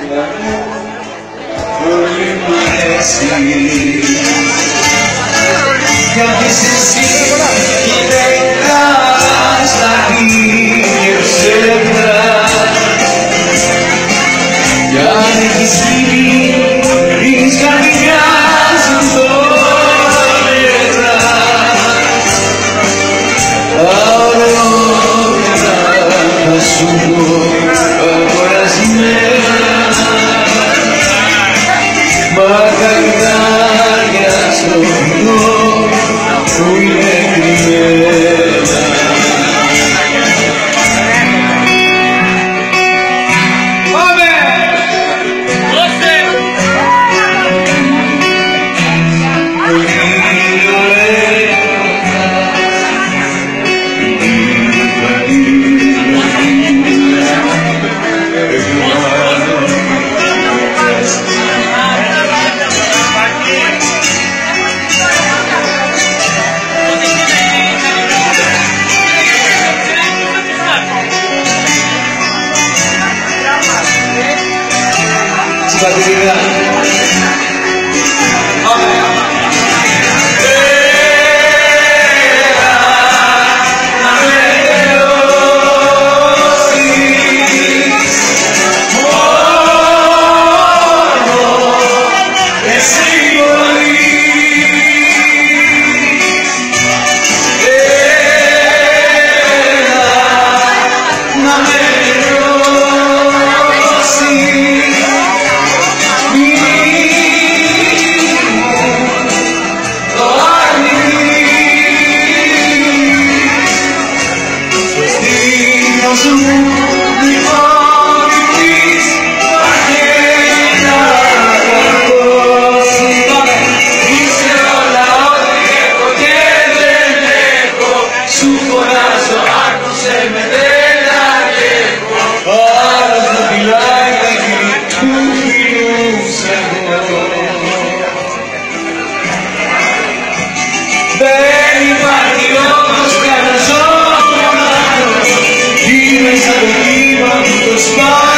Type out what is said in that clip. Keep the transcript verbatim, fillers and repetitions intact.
Πολύ μ' αρέσει γιατί είσαι εσύ γυναίκα στα ίδια ψεύδρα κι αν έχεις γίνει της καρδιάς μου το νερά αωρεότερα θα σου πω αγορασμένα μαργαριτάρια στο φυτό που είναι κρυμμένα. Πάμε! Δώστε! Συμπατηρίδα. Πάμε. Έλα να με τελειώσεις μόνο εσύ μπορείς. Έλα να με δεν υπάρχει όμως κανένας όνομος, είμαι σαν το κύμα που το σπάει.